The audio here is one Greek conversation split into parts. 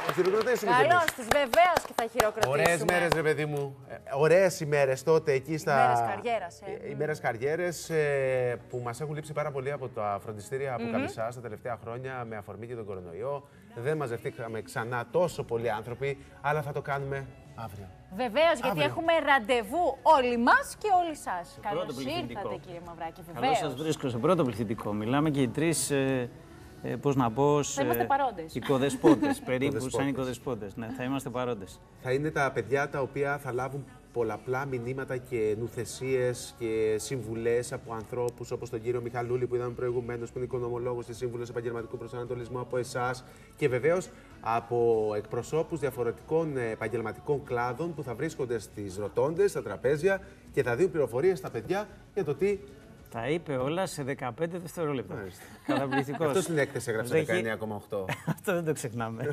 χειροκροτήσουμε. Καλώς τους, βεβαίως και θα χειροκροτήσουμε. Ωραίες μέρες, ρε παιδί μου. Ωραίες ημέρες τότε εκεί στα. Ημέρες καριέρας. Ημέρες καριέρες που μας έχουν λείψει πάρα πολύ από τα φροντιστήρια από Καμισά τα τελευταία χρόνια με αφορμή και τον κορονοϊό. Δεν μαζευτήκαμε ξανά τόσο πολλοί άνθρωποι, αλλά θα το κάνουμε αύριο. Βεβαίως, γιατί έχουμε ραντεβού όλοι μας και όλοι σας. Καλώς ήρθατε, κύριε Μαυράκη. Καλώς σας βρίσκω σε πρώτο πληθυντικό. Μιλάμε και οι τρεις, πώς να πω, θα είμαστε παρόντες. Οικοδεσπότες, περίπου σαν οικοδεσπότες. Ναι, θα είμαστε παρόντες. Θα είναι τα παιδιά τα οποία θα λάβουν πολλαπλά μηνύματα και νουθεσίες και συμβουλές από ανθρώπους όπως τον κύριο Μιχαλούλη που είδαμε προηγουμένως, που είναι οικονομολόγος και σύμβουλος επαγγελματικού προσανατολισμού, από εσάς και βεβαίως από εκπροσώπους διαφορετικών επαγγελματικών κλάδων που θα βρίσκονται στις ρωτώντες, στα τραπέζια και θα δίνουν πληροφορίες στα παιδιά για το τι. Τα είπε όλα σε 15 δευτερόλεπτα. Καταπληκτικός. Αυτό στην έκθεση έγραψε 19,8. Αυτό δεν το ξεχνάμε.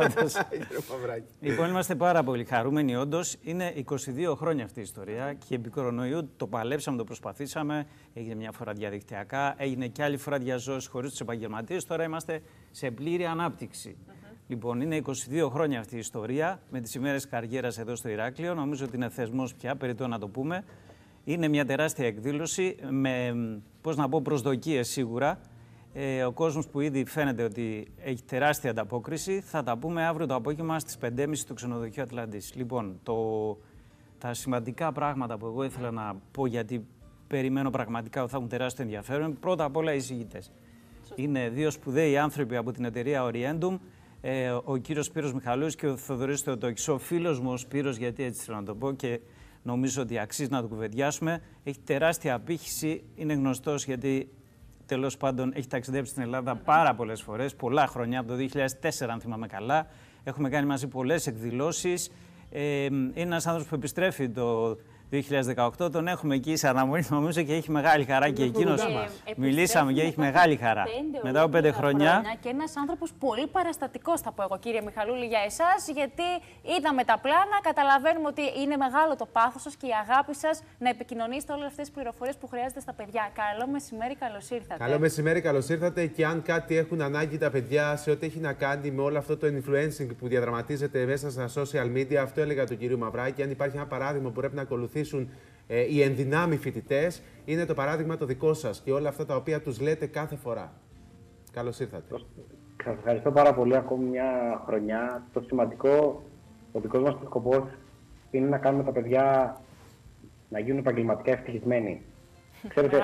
Λοιπόν, είμαστε πάρα πολύ χαρούμενοι όντως. Είναι 22 χρόνια αυτή η ιστορία και επί κορονοϊού το παλέψαμε, το προσπαθήσαμε. Έγινε μια φορά διαδικτυακά, έγινε και άλλη φορά διαζώσεις χωρίς τους επαγγελματίες. Τώρα είμαστε σε πλήρη ανάπτυξη. Λοιπόν, είναι 22 χρόνια αυτή η ιστορία με τις ημέρες καριέρας εδώ στο Ηράκλειο. Νομίζω ότι είναι θεσμός πια, περιττό να το πούμε. Είναι μια τεράστια εκδήλωση με, πώς να πω, προσδοκίες σίγουρα. Ο κόσμος που ήδη φαίνεται ότι έχει τεράστια ανταπόκριση. Θα τα πούμε αύριο το απόγευμα στις 5.30 στο ξενοδοχείο Ατλαντής. Λοιπόν, τα σημαντικά πράγματα που εγώ ήθελα να πω, γιατί περιμένω πραγματικά ότι θα έχουν τεράστιο ενδιαφέρον, πρώτα απ' όλα οι εισηγητές. Είναι δύο σπουδαίοι άνθρωποι από την εταιρεία Orientum, ο κύριος Σπύρος Μιχαλούς και ο Θοδωρής Θεοτόκης. Ο φίλος μου ο Σπύρος, γιατί έτσι θέλω να το πω, και νομίζω ότι αξίζει να το κουβεντιάσουμε. Έχει τεράστια απήχηση, είναι γνωστός γιατί τέλος πάντων έχει ταξιδέψει στην Ελλάδα πάρα πολλές φορές, πολλά χρόνια, από το 2004 αν θυμάμαι καλά. Έχουμε κάνει μαζί πολλές εκδηλώσεις. Είναι ένας άνθρωπος που επιστρέφει το 2018, τον έχουμε εκεί σε αναμονή, νομίζω, και έχει μεγάλη χαρά και εκείνος. Μιλήσαμε και έχει μεγάλη χαρά. Μετά από 5 χρόνια. Και ένας άνθρωπος πολύ παραστατικός, θα πω εγώ, κύριε Μιχαλούλη, για εσάς, γιατί είδαμε τα πλάνα, καταλαβαίνουμε ότι είναι μεγάλο το πάθος σας και η αγάπη σας να επικοινωνήσετε όλες αυτές τις πληροφορίες που χρειάζεται στα παιδιά. Καλό μεσημέρι, καλώς ήρθατε. Καλό μεσημέρι, καλώς ήρθατε. Και αν κάτι έχουν ανάγκη τα παιδιά σε ό,τι έχει να κάνει με όλο αυτό το influencing που διαδραματίζεται μέσα στα social media, αυτό έλεγα του κυρίου Μαυράκη. Αν υπάρχει ένα παράδειγμα που πρέπει να ακολουθήσουν οι ενδυνάμοι φοιτητές, είναι το παράδειγμα το δικό σας και όλα αυτά τα οποία τους λέτε κάθε φορά. Καλώς ήρθατε. Σας ευχαριστώ πάρα πολύ. Ακόμη μια χρονιά. Το σημαντικό, ο δικός μας σκοπός είναι να κάνουμε τα παιδιά να γίνουν επαγγελματικά ευτυχισμένοι. Ξέρετε,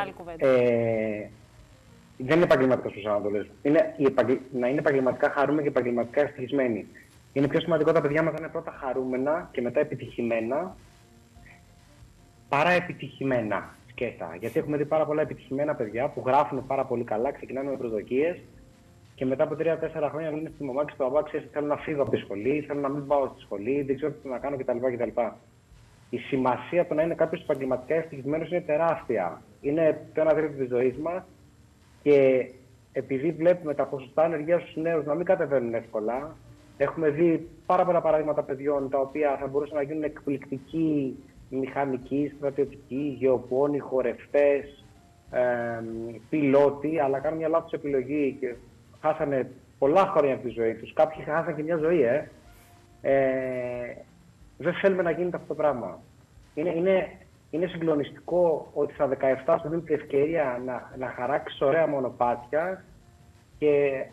δεν είναι επαγγελματικός προσανατολισμός. Να είναι επαγγελματικά χαρούμενοι και επαγγελματικά ευτυχισμένοι. Είναι πιο σημαντικό τα παιδιά μας να είναι πρώτα χαρούμενα και μετά επιτυχημένα, παρά επιτυχημένα σκέτα. Γιατί έχουμε δει πάρα πολλά επιτυχημένα παιδιά που γράφουν πάρα πολύ καλά, ξεκινάνε με προσδοκίες και μετά από 3-4 χρόνια λένε στη μαμά και στο μπαμπά: θέλω να φύγω από τη σχολή, θέλω να μην πάω στη σχολή, δεν ξέρω τι να κάνω κτλ. Η σημασία του να είναι κάποιος επαγγελματικά ευτυχισμένος είναι τεράστια. Είναι το 1/3 της ζωής μας και επειδή βλέπουμε τα ποσοστά ανεργίας στους νέους να μην κατεβαίνουν εύκολα, έχουμε δει πάρα πολλά παραδείγματα παιδιών τα οποία θα μπορούσαν να γίνουν εκπληκτικοί μηχανικοί, στρατιωτικοί, γεωπόνοι, χορευτές, πιλότοι, αλλά κάνουν μια λάθος επιλογή και χάσανε πολλά χρόνια από τη ζωή τους. Κάποιοι χάσανε και μια ζωή, δεν θέλουμε να γίνεται αυτό το πράγμα. Είναι συγκλονιστικό ότι στα 17 σου δίνει την ευκαιρία να χαράξεις ωραία μονοπάτια και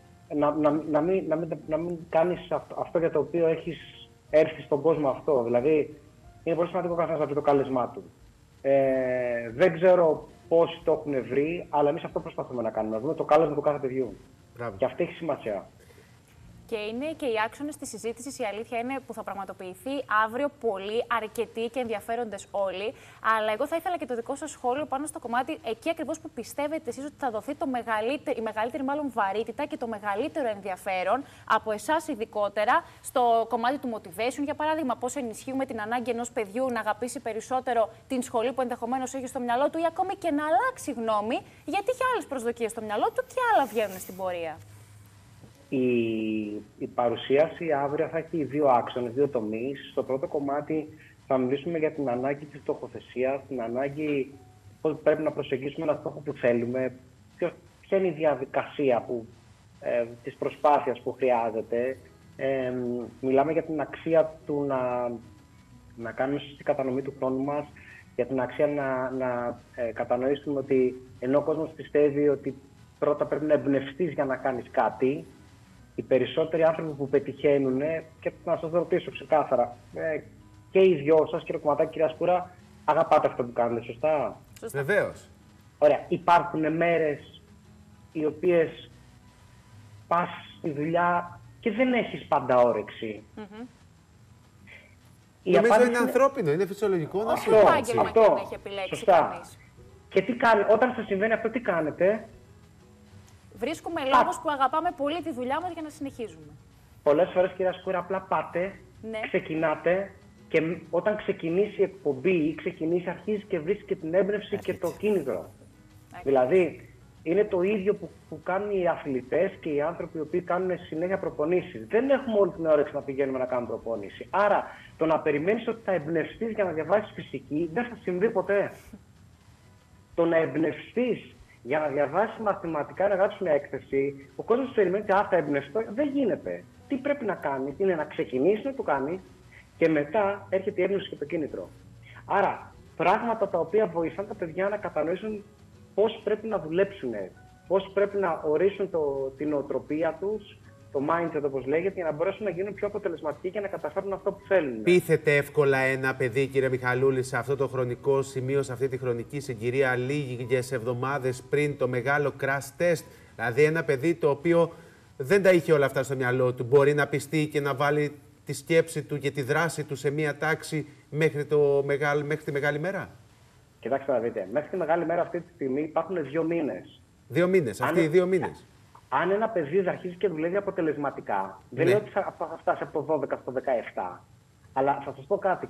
να μην κάνεις αυτό για το οποίο έχεις έρθει στον κόσμο αυτό. Δηλαδή, είναι πολύ σημαντικό ο καθένας να βρει το κάλεσμά του. Δεν ξέρω πόσοι το έχουν βρει, αλλά εμείς αυτό προσπαθούμε να κάνουμε. Να βρούμε το κάλεσμα του κάθε παιδιού. Μπράβο. Και αυτό έχει σημασία. Και είναι και οι άξονες της συζήτησης, η αλήθεια είναι, που θα πραγματοποιηθεί αύριο, πολύ αρκετοί και ενδιαφέροντες όλοι. Αλλά εγώ θα ήθελα και το δικό σας σχόλιο πάνω στο κομμάτι εκεί ακριβώς που πιστεύετε εσείς ότι θα δοθεί η μεγαλύτερη μάλλον βαρύτητα και το μεγαλύτερο ενδιαφέρον από εσάς ειδικότερα στο κομμάτι του motivation. Για παράδειγμα, πώς ενισχύουμε την ανάγκη ενός παιδιού να αγαπήσει περισσότερο την σχολή που ενδεχομένως έχει στο μυαλό του ή ακόμη και να αλλάξει γνώμη, γιατί έχει άλλες προσδοκίες στο μυαλό του και άλλα βγαίνουν στην πορεία. Η παρουσίαση αύριο θα έχει 2 άξονες, 2 τομείς. Στο πρώτο κομμάτι θα μιλήσουμε για την ανάγκη της στοχοθεσίας, την ανάγκη πώς πρέπει να προσεγγίσουμε ένα στόχο που θέλουμε, ποια είναι η διαδικασία της προσπάθειας που χρειάζεται, Μιλάμε για την αξία του να κάνουμε σωστή κατανομή του χρόνου μας, για την αξία να κατανοήσουμε ότι ενώ ο κόσμος πιστεύει ότι πρώτα πρέπει να εμπνευστείς για να κάνεις κάτι, οι περισσότεροι άνθρωποι που πετυχαίνουν, και να σας ρωτήσω ξεκάθαρα, και οι δυο σας, κύριε Κομματάκη, κυρία Σκούρα, αγαπάτε αυτό που κάνετε, σωστά? Βεβαίως. Ωραία. Υπάρχουν μέρες οι οποίες πας στη δουλειά και δεν έχεις πάντα όρεξη. Νομίζω είναι ανθρώπινο, είναι φυσιολογικό να συμβαίνει. Όχι επάγγελμα και δεν έχει επιλέξει κανείς. Και όταν σας συμβαίνει αυτό, τι κάνετε? Βρίσκουμε λόγους που αγαπάμε πολύ τη δουλειά μας για να συνεχίζουμε. Πολλές φορές, κυρία Σκούρα, απλά πάτε, ξεκινάτε και όταν ξεκινήσει η εκπομπή ή αρχίζει και βρίσκει και την έμπνευση και το κίνητρο. Δηλαδή, είναι το ίδιο που κάνουν οι αθλητές και οι άνθρωποι οι οποίοι κάνουν συνέχεια προπονήσεις. Δεν έχουμε όλη την όρεξη να πηγαίνουμε να κάνουμε προπόνηση. Άρα, το να περιμένεις ότι θα εμπνευστείς για να διαβάσεις φυσική δεν θα συμβεί ποτέ. Το να εμπνευστείς για να διαβάσεις μαθηματικά, να γράψεις μια έκθεση, ο κόσμος περιμένει ότι θα εμπνευστώ. Δεν γίνεται. Τι πρέπει να κάνει? Είναι να ξεκινήσει να το κάνει και μετά έρχεται η έμπνευση και το κίνητρο. Άρα, πράγματα τα οποία βοηθάνε τα παιδιά να κατανοήσουν πώς πρέπει να δουλέψουν, πώς πρέπει να ορίσουν την νοοτροπία τους, το mindset όπως λέγεται, για να μπορέσουν να γίνουν πιο αποτελεσματικοί και να καταφέρουν αυτό που θέλουν. Πείθεται εύκολα ένα παιδί, κύριε Μιχαλούλη, σε αυτό το χρονικό σημείο, σε αυτή τη χρονική συγκυρία, λίγες εβδομάδες πριν το μεγάλο crash test? Δηλαδή, ένα παιδί το οποίο δεν τα είχε όλα αυτά στο μυαλό του, μπορεί να πιστεί και να βάλει τη σκέψη του και τη δράση του σε μία τάξη μέχρι τη μεγάλη μέρα? Κοιτάξτε να δείτε, μέχρι τη μεγάλη μέρα αυτή τη στιγμή υπάρχουν 2 μήνες. 2 μήνες, αυτοί οι 2 μήνες. Αν ένα παιδί αρχίσει και δουλεύει αποτελεσματικά, δεν λέω ότι θα φτάσει από το 12 στο 17. Αλλά θα σας πω κάτι.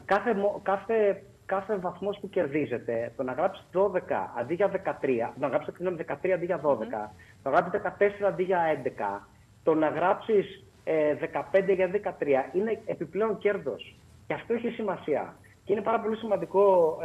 Κάθε βαθμός που κερδίζετε, το να γράψει 12 αντί για 13, το να γράψει 13 αντί για 12, το να γράψει 14 αντί για 11, το να γράψεις 15 για 13, είναι επιπλέον κέρδος. Και αυτό έχει σημασία. Και είναι πάρα πολύ σημαντικό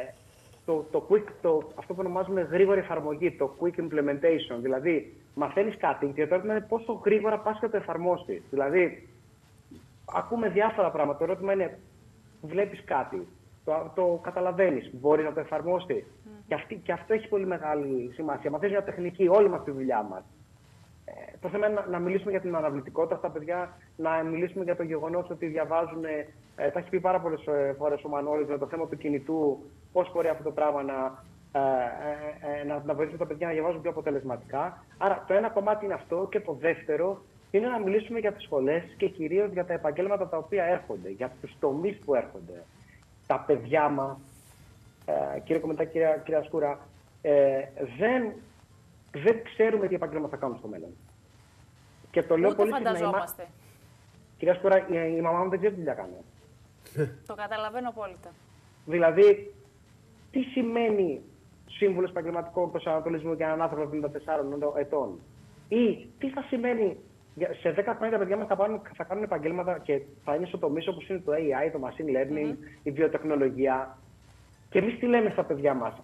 αυτό που ονομάζουμε γρήγορη εφαρμογή, το quick implementation. Δηλαδή, μαθαίνεις κάτι και το ερώτημα είναι πόσο γρήγορα πας και το εφαρμόσεις. Δηλαδή, ακούμε διάφορα πράγματα. Το ερώτημα είναι, βλέπεις κάτι, το καταλαβαίνεις, μπορείς να το εφαρμόσεις. Και αυτό έχει πολύ μεγάλη σημασία. Μαθαίνεις μια τεχνική, όλη μας τη δουλειά μας. Το θέμα είναι να μιλήσουμε για την αναβλητικότητα στα παιδιά, να μιλήσουμε για το γεγονός ότι διαβάζουν. Τα έχει πει πάρα πολλές φορές ο Μανώλης με το θέμα του κινητού, πώς μπορεί αυτό το πράγμα να βοηθήσει τα παιδιά να διαβάζουν πιο αποτελεσματικά. Άρα το ένα κομμάτι είναι αυτό και το δεύτερο είναι να μιλήσουμε για τις σχολές και κυρίως για τα επαγγέλματα τα οποία έρχονται, για τους τομείς που έρχονται. Τα παιδιά μας, κύριε Κομματάκη, κυρία Σκούρα, δεν ξέρουμε τι επαγγέλματα θα κάνουν στο μέλλον. Και το λέω ούτε πολύ φανταζόμαστε. Κυρία Σκούρα, η μαμά μου δεν ξέρει τι δουλειά κάνει. Το καταλαβαίνω απόλυτα. Δηλαδή, τι σημαίνει σύμβουλος επαγγελματικού προσανατολισμού για έναν άνθρωπο 54 ετών? Ή τι θα σημαίνει σε 10 χρόνια τα παιδιά μας θα κάνουν επαγγέλματα και θα είναι στο τομείς όπως είναι το AI, το machine learning, η βιοτεχνολογία. Και εμείς τι λέμε στα παιδιά μας?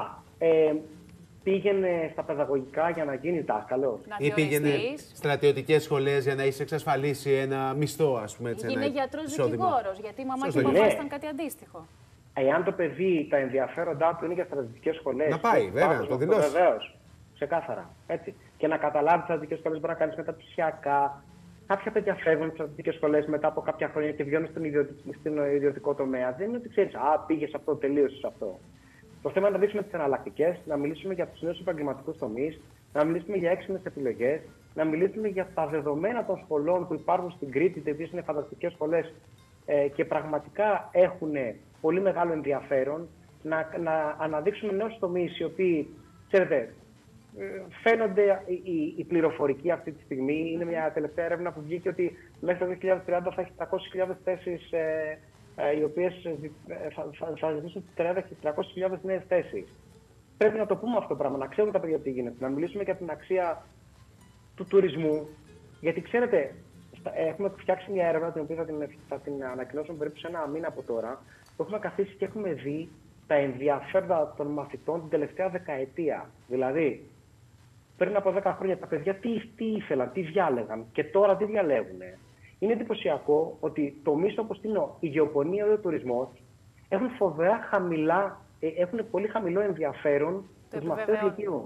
Πήγαινε στα παιδαγωγικά για να γίνει δάσκαλος. Ή πήγαινε στρατιωτικές σχολές για να έχεις εξασφαλίσει ένα μισθό, ας πούμε. Γίνε γιατρός δικηγόρος, γιατί η μαμά και η παπά ήταν κάτι αντίστοιχο. Εάν το παιδί, τα ενδιαφέροντά του είναι για στρατιωτικές σχολές. Να πάει, βέβαια, να το δηλώσει. Βεβαίως. Ξεκάθαρα. Έτσι. Και να καταλάβει ότι στρατιωτικές σχολές μπορεί να κάνεις μεταπτυχιακά. Κάποια παιδιά φεύγουν στις στρατιωτικές σχολές μετά από κάποια χρόνια και βγαίνουν στον ιδιωτικό τομέα. Δεν είναι ότι ξέρεις, πήγες αυτό, τελείωσες αυτό. Το θέμα είναι να δείξουμε τις εναλλακτικές, να μιλήσουμε για τους νέους επαγγελματικούς τομείς, να μιλήσουμε για έξυπνες επιλογές, να μιλήσουμε για τα δεδομένα των σχολών που υπάρχουν στην Κρήτη, οι οποίες είναι φανταστικές σχολές και πραγματικά έχουν πολύ μεγάλο ενδιαφέρον, να αναδείξουμε νέους τομείς οι οποίοι, ξέρετε, φαίνονται η πληροφορική αυτή τη στιγμή. Είναι μια τελευταία έρευνα που βγήκε ότι μέχρι το 2030 θα έχει 300.000 θέσεις οι οποίες θα ζητήσουν 300.000 νέες θέσεις. Πρέπει να το πούμε αυτό το πράγμα, να ξέρουν τα παιδιά τι γίνεται, να μιλήσουμε για την αξία του τουρισμού. Γιατί ξέρετε, έχουμε φτιάξει μια έρευνα την οποία θα την ανακοινώσουμε περίπου σε 1 μήνα από τώρα. Το έχουμε καθίσει και έχουμε δει τα ενδιαφέροντα των μαθητών την τελευταία δεκαετία. Δηλαδή, πριν από 10 χρόνια τα παιδιά τι ήθελαν, τι διάλεγαν και τώρα τι διαλέγουν. είναι εντυπωσιακό ότι τομείς όπως είναι η γεωπονία ή ο τουρισμός έχουν έχουν πολύ χαμηλό ενδιαφέρον στους μαθητές λυκείου.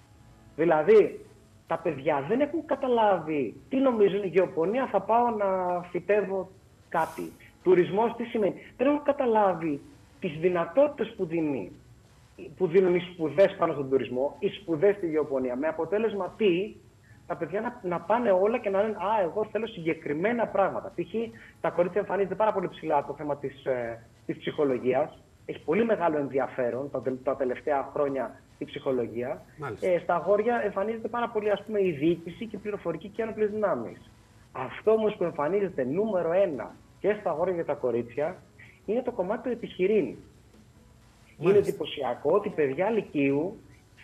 Δηλαδή, τα παιδιά δεν έχουν καταλάβει τι νομίζουν. Η γεωπονία θα πάω να φυτεύω κάτι. Τουρισμός τι σημαίνει. Δεν έχουν καταλάβει τις δυνατότητες που δίνουν οι σπουδές πάνω στον τουρισμό, οι σπουδές στη γεωπονία. Με αποτέλεσμα τα παιδιά να πάνε όλα και να λένε εγώ θέλω συγκεκριμένα πράγματα. Π.χ. τα κορίτσια εμφανίζεται πάρα πολύ ψηλά το θέμα της ψυχολογίας. Έχει πολύ μεγάλο ενδιαφέρον τα τελευταία χρόνια η ψυχολογία. Στα αγόρια εμφανίζεται πάρα πολύ, ας πούμε, η διοίκηση και η πληροφορική και ένοπλες δυνάμεις. Αυτό όμως που εμφανίζεται νούμερο 1 και στα αγόρια και τα κορίτσια είναι το κομμάτι του επιχειρήν. Είναι εντυπωσιακό ότι παιδιά λυκείου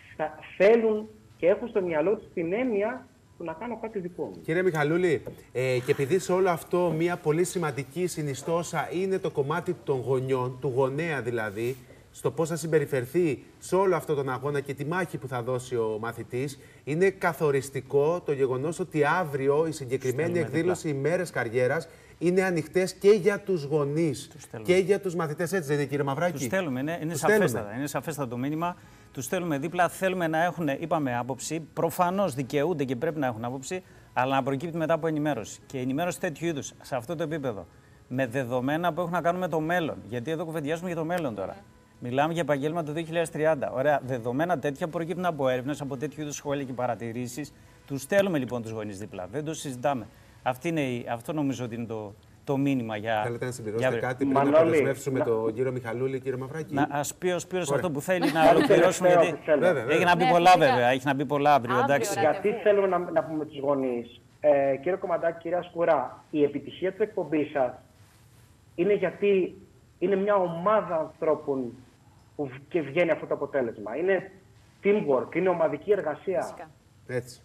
θέλουν και έχουν στο μυαλό τους την έννοια του να κάνω κάτι δικό μου. Κύριε Μιχαλούλη, και επειδή σε όλο αυτό μια πολύ σημαντική συνιστόσα είναι το κομμάτι των γονιών, του γονέα δηλαδή, στο πώς θα συμπεριφερθεί σε όλο αυτό τον αγώνα και τη μάχη που θα δώσει ο μαθητής, είναι καθοριστικό το γεγονός ότι αύριο η συγκεκριμένη εκδήλωση ημέρες καριέρας είναι ανοιχτές και για τους γονείς και για τους μαθητές. Έτσι δεν είναι, κύριε Μαυράκη? Τους στέλνουμε, είναι σαφέστατα το μήνυμα. Τους στέλνουμε δίπλα. Θέλουμε να έχουν, είπαμε, άποψη. Προφανώς δικαιούνται και πρέπει να έχουν άποψη, αλλά να προκύπτει μετά από ενημέρωση. Και ενημέρωση τέτοιου είδους, σε αυτό το επίπεδο. Με δεδομένα που έχουν να κάνουν με το μέλλον. Γιατί εδώ κουβεντιάζουμε για το μέλλον τώρα. Μιλάμε για επαγγέλματα το 2030. Ωραία, δεδομένα τέτοια προκύπτουν από έρευνες, από τέτοιου είδους σχόλια και παρατηρήσεις. Τους στέλνουμε λοιπόν τους γονείς δίπλα. Δεν το συζητάμε. Αυτό νομίζω ότι είναι το μήνυμα για. Θέλετε να συμπληρώσετε κάτι πριν να αποδεσμεύσουμε τον κύριο Μιχαλούλη, κύριε Μαυράκη? Ας πει ο Σπύρος αυτό που θέλει να ολοκληρώσουμε. Γιατί έχει να πει πολλά, βέβαια. Έχει να πει πολλά αύριο. Γιατί θέλουμε να πούμε τους γονείς. Κύριε Κομμαντάκη, κυρία Σκουρά, η επιτυχία της εκπομπής σας είναι γιατί είναι μια ομάδα ανθρώπων που και βγαίνει αυτό το αποτέλεσμα. Είναι teamwork, είναι ομαδική εργασία. Έτσι.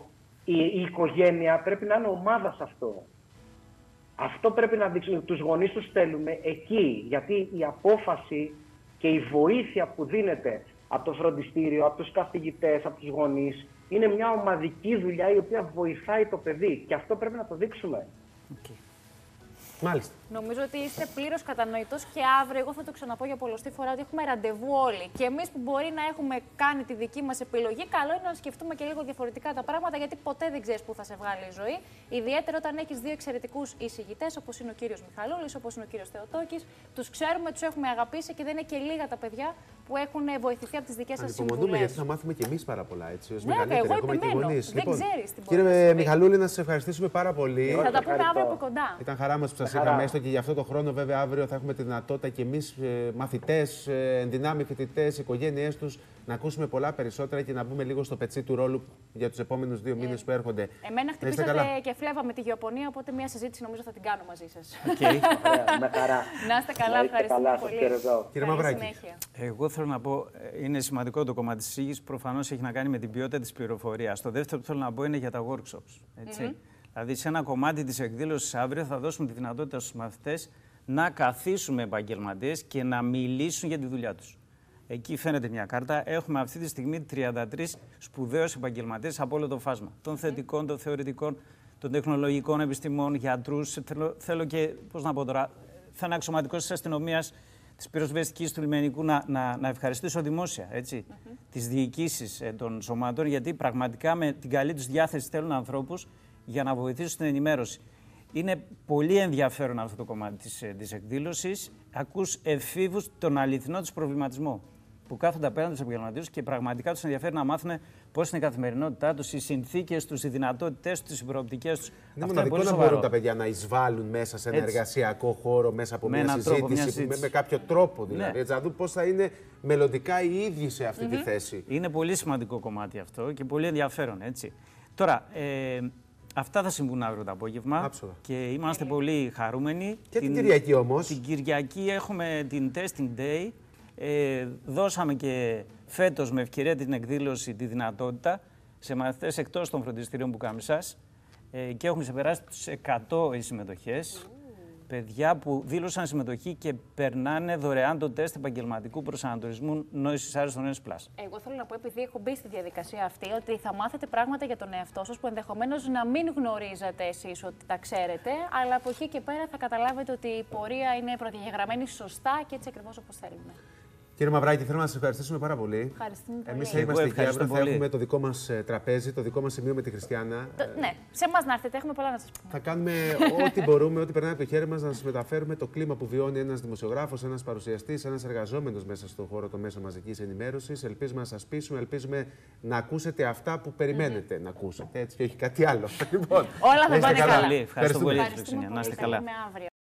Η οικογένεια πρέπει να είναι ομάδα σε αυτό. Αυτό πρέπει να δείξουμε. Τους γονείς τους στέλνουμε εκεί, γιατί η απόφαση και η βοήθεια που δίνεται από το φροντιστήριο, από τους καθηγητές, από τους γονείς, είναι μια ομαδική δουλειά η οποία βοηθάει το παιδί. Και αυτό πρέπει να το δείξουμε. Μάλιστα. Νομίζω ότι είστε πλήρως κατανοητός και αύριο, εγώ θα το ξαναπώ για πολλοστή φορά, ότι έχουμε ραντεβού όλοι. Και εμείς που μπορεί να έχουμε κάνει τη δική μας επιλογή, καλό είναι να σκεφτούμε και λίγο διαφορετικά τα πράγματα, γιατί ποτέ δεν ξέρεις πού θα σε βγάλει η ζωή. Ιδιαίτερα όταν έχεις δύο εξαιρετικούς εισηγητές, όπως είναι ο κύριος Μιχαλούλης, όπως είναι ο κύριος Θεοτόκης. Τους ξέρουμε, τους έχουμε αγαπήσει και δεν είναι και λίγα τα παιδιά που έχουν βοηθηθεί από τις δικές σας συμβουλές. Ανυπομονούμε, γιατί θα μάθουμε και εμείς πάρα πολλά. Έτσι, ως εγώ επιμένω. Δεν ξέρεις τι μπορεί. Κύριε Μιχαλούλη, να σας ευχαριστήσουμε πάρα πολύ. Θα τα πούμε αύριο από κοντά. Ήταν χαρά μας που σας είχαμε, έστω και για αυτό το χρόνο. Βέβαια, αύριο θα έχουμε τη δυνατότητα και εμείς, μαθητές, ενδυνάμει φοιτητές, οι οικογένειές τους, να ακούσουμε πολλά περισσότερα και να μπούμε λίγο στο πετσί του ρόλου για τους επόμενους 2 μήνες που έρχονται. Εμένα χτυπήσατε και φλέβα με τη γεωπονία, οπότε μια συζήτηση νομίζω θα την κάνω μαζί σας. Με χαρά. Να είστε καλά, ευχαριστούμε πολύ. Κύριε Μαυράκη. Εγώ θέλω να πω, είναι σημαντικό το κομμάτι της εισήγησης, προφανώς έχει να κάνει με την ποιότητα της πληροφορίας. Το δεύτερο που θέλω να πω είναι για τα workshops. Έτσι. Δηλαδή, σε ένα κομμάτι της εκδήλωσης αύριο θα δώσουμε τη δυνατότητα στους μαθητές να καθίσουν με επαγγελματίες και να μιλήσουν για τη δουλειά τους. Εκεί φαίνεται μια κάρτα. Έχουμε αυτή τη στιγμή 33 σπουδαίους επαγγελματίες από όλο το φάσμα. Των θετικών, των θεωρητικών, των τεχνολογικών επιστημών, γιατρούς. Θέλω και, πώς να πω τώρα, θα είναι αξιωματικός της αστυνομίας, της πυροσβεστικής, του λιμενικού, να ευχαριστήσω δημόσια τις διοικήσεις των σωμάτων, γιατί πραγματικά με την καλή τους διάθεση θέλουν ανθρώπους για να βοηθήσουν στην ενημέρωση. Είναι πολύ ενδιαφέρον αυτό το κομμάτι της εκδήλωσης. Ακούς εφήβους τον αληθινό τους προβληματισμό που κάθονται απέναντι στους επαγγελματίες και πραγματικά τους ενδιαφέρει να μάθουν πώς είναι η καθημερινότητά τους, οι συνθήκες τους, οι δυνατότητες τους, οι προοπτικές τους. Είναι μοναδικό να μπορούν τα παιδιά να εισβάλλουν μέσα σε ένα εργασιακό χώρο, μέσα από μια συζήτηση, με κάποιο τρόπο δηλαδή. Έτσι, να δουν πώς θα είναι μελλοντικά οι ίδιοι σε αυτή τη θέση. Είναι πολύ σημαντικό κομμάτι αυτό και πολύ ενδιαφέρον. Έτσι. Τώρα, αυτά θα συμβούν αύριο το απόγευμα. Άψογα. Και είμαστε πολύ χαρούμενοι. Και την Κυριακή όμως. Την Κυριακή έχουμε την Testing Day. Δώσαμε και φέτος με ευκαιρία την εκδήλωση τη δυνατότητα σε μαθητές εκτός των φροντιστηρίων που κάνουμε εσάς και έχουν ξεπεράσει τους 100 οι συμμετοχές. παιδιά που δήλωσαν συμμετοχή και περνάνε δωρεάν το τεστ επαγγελματικού προσανατολισμού νόησης Ariston S+. Εγώ θέλω να πω, επειδή έχω μπει στη διαδικασία αυτή, ότι θα μάθετε πράγματα για τον εαυτό σας που ενδεχομένως να μην γνωρίζατε εσείς ότι τα ξέρετε, αλλά από εκεί και πέρα θα καταλάβετε ότι η πορεία είναι προδιαγραμμένη σωστά και έτσι ακριβώς όπως θέλουμε. Κύριε Μαυράκη, θέλω να σας ευχαριστήσουμε πάρα πολύ. Ευχαριστούμε πολύ. Εμείς θα είμαστε εκεί αύριο, θα έχουμε το δικό μας τραπέζι, το δικό μας σημείο με τη Χριστιανά. Ναι, σε εμάς να έρθετε, έχουμε πολλά να σας πούμε. Θα κάνουμε ό,τι μπορούμε, ό,τι περνάει από το χέρι μας, να σας μεταφέρουμε το κλίμα που βιώνει ένας δημοσιογράφος, ένας παρουσιαστής, ένας εργαζόμενος μέσα στον χώρο των μέσων μαζικής ενημέρωσης. Ελπίζουμε να σας πείσουμε, ελπίζουμε να ακούσετε αυτά που περιμένετε να ακούσετε. Έτσι, και όχι κάτι άλλο. Όλα θα πάνε καλά. Ευχαριστώ πολύ. Να είστε καλά.